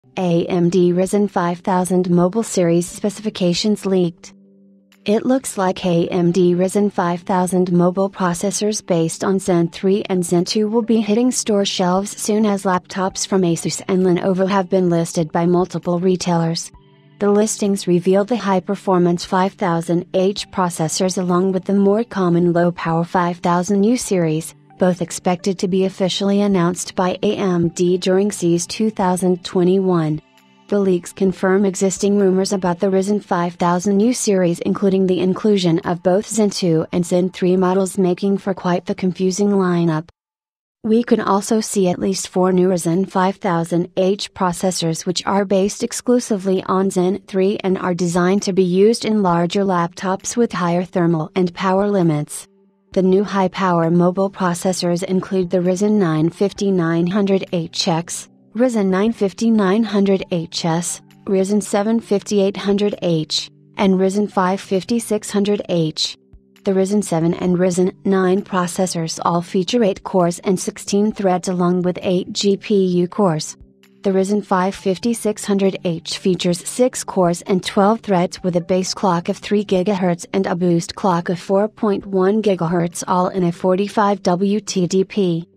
AMD Ryzen 5000 Mobile Series specifications leaked. It looks like AMD Ryzen 5000 mobile processors based on Zen 3 and Zen 2 will be hitting store shelves soon, as laptops from Asus and Lenovo have been listed by multiple retailers. The listings reveal the high-performance 5000H processors along with the more common low-power 5000U series, both expected to be officially announced by AMD during CES 2021. The leaks confirm existing rumors about the Ryzen 5000U series, including the inclusion of both Zen 2 and Zen 3 models, making for quite the confusing lineup. We could also see at least 4 new Ryzen 5000H processors, which are based exclusively on Zen 3 and are designed to be used in larger laptops with higher thermal and power limits. The new high-power mobile processors include the Ryzen 9 5900HX, Ryzen 9 5900HS, Ryzen 7 5800H, and Ryzen 5 5600H. The Ryzen 7 and Ryzen 9 processors all feature 8 cores and 16 threads along with 8 GPU cores. The Ryzen 5 5600H features 6 cores and 12 threads with a base clock of 3 GHz and a boost clock of 4.1 GHz, all in a 45W TDP.